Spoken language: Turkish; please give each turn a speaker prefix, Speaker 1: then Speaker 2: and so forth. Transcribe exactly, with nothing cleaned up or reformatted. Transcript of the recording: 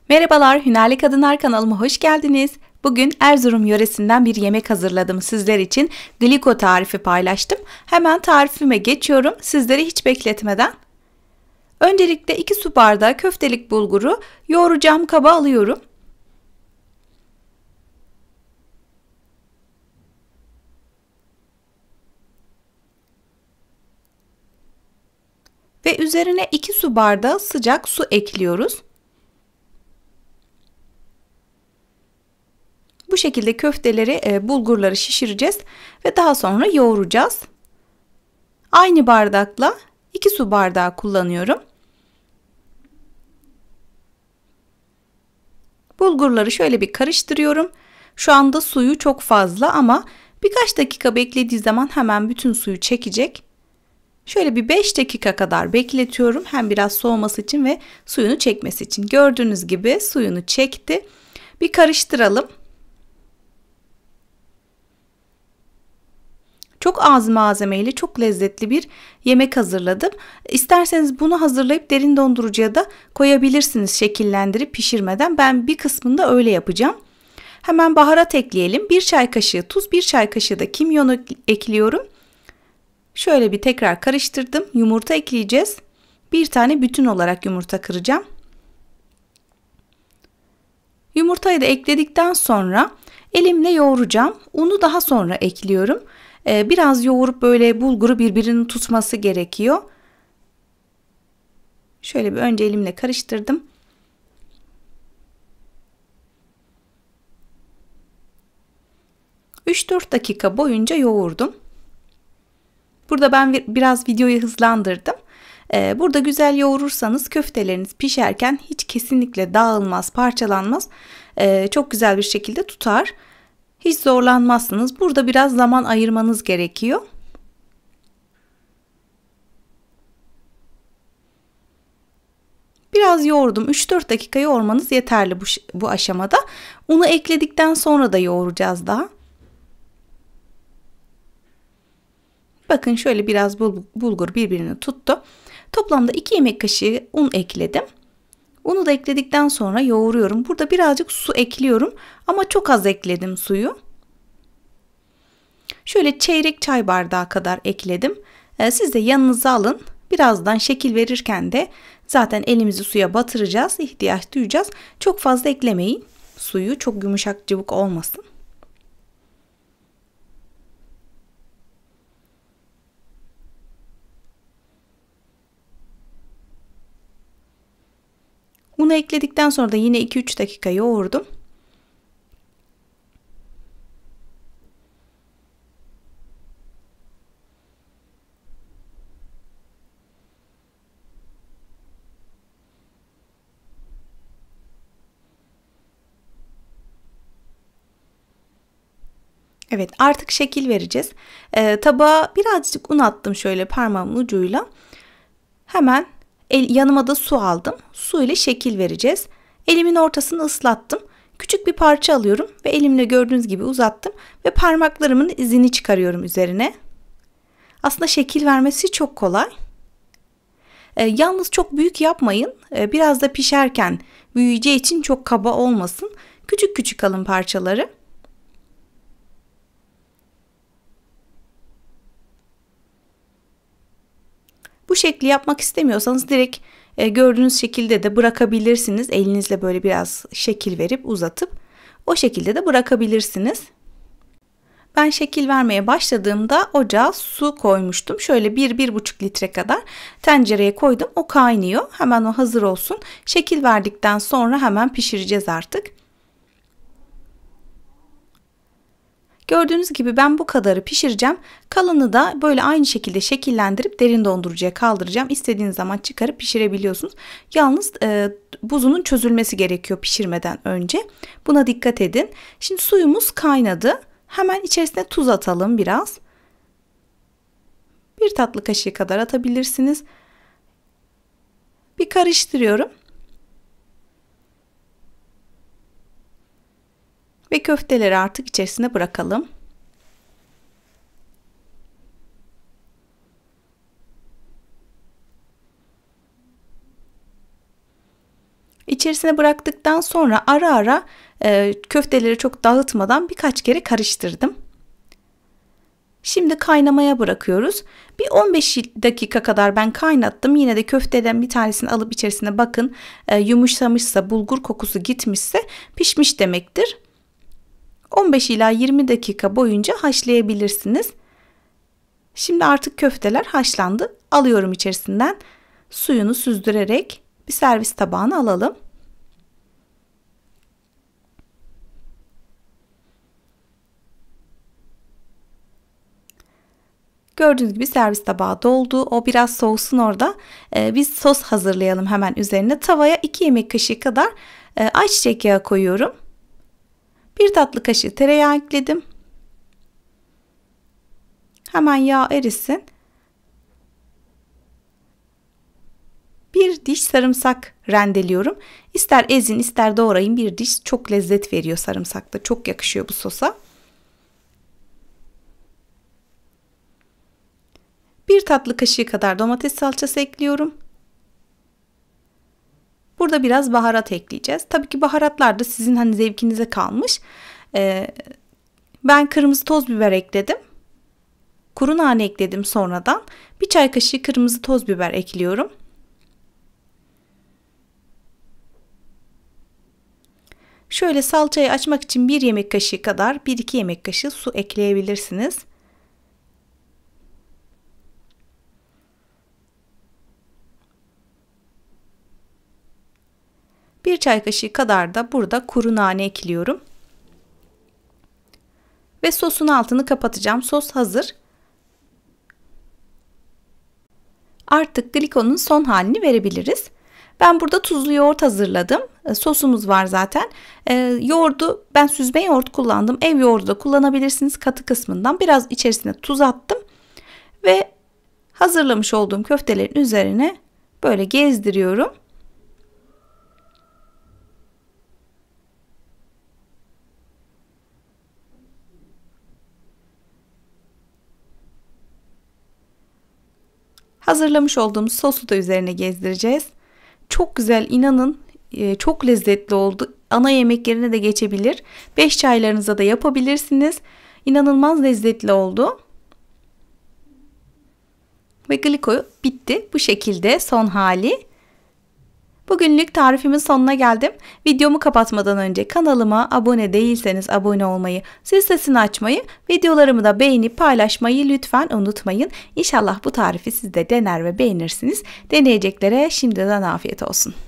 Speaker 1: Merhabalar, Hünerli Kadınlar kanalıma hoş geldiniz. Bugün Erzurum yöresinden bir yemek hazırladım sizler için. Gliko tarifi paylaştım. Hemen tarifime geçiyorum sizleri hiç bekletmeden. Öncelikle iki su bardağı köftelik bulguru yoğuracağım kaba alıyorum. Ve üzerine iki su bardağı sıcak su ekliyoruz. Bu şekilde köfteleri, e, bulgurları şişireceğiz ve daha sonra yoğuracağız. Aynı bardakla iki su bardağı kullanıyorum. Bulgurları şöyle bir karıştırıyorum. Şu anda suyu çok fazla ama birkaç dakika beklediği zaman hemen bütün suyu çekecek. Şöyle bir beş dakika kadar bekletiyorum. Hem biraz soğuması için ve suyunu çekmesi için. Gördüğünüz gibi suyunu çekti. Bir karıştıralım. Çok az malzemeyle çok lezzetli bir yemek hazırladım. İsterseniz bunu hazırlayıp derin dondurucuya da koyabilirsiniz şekillendirip pişirmeden. Ben bir kısmını da öyle yapacağım. Hemen baharat ekleyelim. bir çay kaşığı tuz, bir çay kaşığı da kimyon ekliyorum. Şöyle bir tekrar karıştırdım. Yumurta ekleyeceğiz. Bir tane bütün olarak yumurta kıracağım. Yumurtayı da ekledikten sonra elimle yoğuracağım. Unu daha sonra ekliyorum. Biraz yoğurup böyle bulguru birbirinin tutması gerekiyor. Şöyle bir önce elimle karıştırdım. üç dört dakika boyunca yoğurdum. Burada ben biraz videoyu hızlandırdım. Burada güzel yoğurursanız köfteleriniz pişerken hiç kesinlikle dağılmaz, parçalanmaz. Çok güzel bir şekilde tutar. Hiç zorlanmazsınız. Burada biraz zaman ayırmanız gerekiyor. Biraz yoğurdum. üç dört dakika yoğurmanız yeterli bu, bu aşamada. Unu ekledikten sonra da yoğuracağız daha. Bakın şöyle biraz bulgur birbirini tuttu. Toplamda iki yemek kaşığı un ekledim. Unu da ekledikten sonra yoğuruyorum. Burada birazcık su ekliyorum ama çok az ekledim suyu. Şöyle çeyrek çay bardağı kadar ekledim. Siz de yanınıza alın. Birazdan şekil verirken de zaten elimizi suya batıracağız. İhtiyaç duyacağız. Çok fazla eklemeyin suyu. Çok yumuşak cıvık olmasın. Unu ekledikten sonra da yine iki üç dakika yoğurdum. Evet, artık şekil vereceğiz. Ee, tabağa birazcık un attım şöyle parmağımın ucuyla. Hemen el, yanıma da su aldım. Su ile şekil vereceğiz. Elimin ortasını ıslattım. Küçük bir parça alıyorum ve elimle gördüğünüz gibi uzattım ve parmaklarımın izini çıkarıyorum üzerine. Aslında şekil vermesi çok kolay. Ee, yalnız çok büyük yapmayın. Ee, biraz da pişerken büyüyeceği için çok kaba olmasın. Küçük küçük alın parçaları. Bu şekli yapmak istemiyorsanız direkt e, gördüğünüz şekilde de bırakabilirsiniz. Elinizle böyle biraz şekil verip uzatıp o şekilde de bırakabilirsiniz. Ben şekil vermeye başladığımda ocağa su koymuştum. Şöyle bir bir buçuk litre kadar tencereye koydum. O kaynıyor. Hemen o hazır olsun. Şekil verdikten sonra hemen pişireceğiz artık. Gördüğünüz gibi ben bu kadarı pişireceğim. Kalanı da böyle aynı şekilde şekillendirip derin dondurucuya kaldıracağım. İstediğiniz zaman çıkarıp pişirebiliyorsunuz. Yalnız e, buzunun çözülmesi gerekiyor pişirmeden önce. Buna dikkat edin. Şimdi suyumuz kaynadı. Hemen içerisine tuz atalım biraz. Bir tatlı kaşığı kadar atabilirsiniz. Bir karıştırıyorum. Ve köfteleri artık içerisine bırakalım. İçerisine içerisine bıraktıktan sonra ara ara e, köfteleri çok dağıtmadan birkaç kere karıştırdım. Şimdi kaynamaya bırakıyoruz. Bir on beş dakika kadar ben kaynattım. Yine de köfteden bir tanesini alıp içerisine bakın. E, yumuşamışsa, bulgur kokusu gitmişse pişmiş demektir. on beş ila yirmi dakika boyunca haşlayabilirsiniz. Şimdi artık köfteler haşlandı. Alıyorum içerisinden. Suyunu süzdürerek bir servis tabağına alalım. Gördüğünüz gibi servis tabağı doldu. O biraz soğusun orada. Ee, biz sos hazırlayalım hemen üzerine. Tavaya iki yemek kaşığı kadar e, ayçiçek yağı koyuyorum. bir tatlı kaşığı tereyağı ekledim. Hemen yağ erisin. Bir diş sarımsak rendeliyorum. İster ezin ister doğrayın, bir diş çok lezzet veriyor sarımsakta. Çok yakışıyor bu sosa. Bir tatlı kaşığı kadar domates salçası ekliyorum. Burada biraz baharat ekleyeceğiz. Tabii ki baharatlar da sizin hani zevkinize kalmış. Ee, ben kırmızı toz biber ekledim. Kuru nane ekledim sonradan. Bir çay kaşığı kırmızı toz biber ekliyorum. Şöyle salçayı açmak için bir yemek kaşığı kadar bir iki yemek kaşığı su ekleyebilirsiniz. Bir çay kaşığı kadar da burada kuru nane ekliyorum. Ve sosun altını kapatacağım. Sos hazır. Artık glikonun son halini verebiliriz. Ben burada tuzlu yoğurt hazırladım. Sosumuz var zaten. Ee, yoğurdu ben süzme yoğurt kullandım. Ev yoğurdu da kullanabilirsiniz katı kısmından. Biraz içerisine tuz attım. Ve hazırlamış olduğum köftelerin üzerine böyle gezdiriyorum. Hazırlamış olduğumuz sosu da üzerine gezdireceğiz. Çok güzel, inanın çok lezzetli oldu. Ana yemek yerine de geçebilir. beş çaylarınıza da yapabilirsiniz. İnanılmaz lezzetli oldu. Ve gliko bitti. Bu şekilde son hali. Bugünlük tarifimin sonuna geldim. Videomu kapatmadan önce kanalıma abone değilseniz abone olmayı, zil sesini açmayı, videolarımı da beğenip paylaşmayı lütfen unutmayın. İnşallah bu tarifi siz de dener ve beğenirsiniz. Deneyeceklere şimdiden afiyet olsun.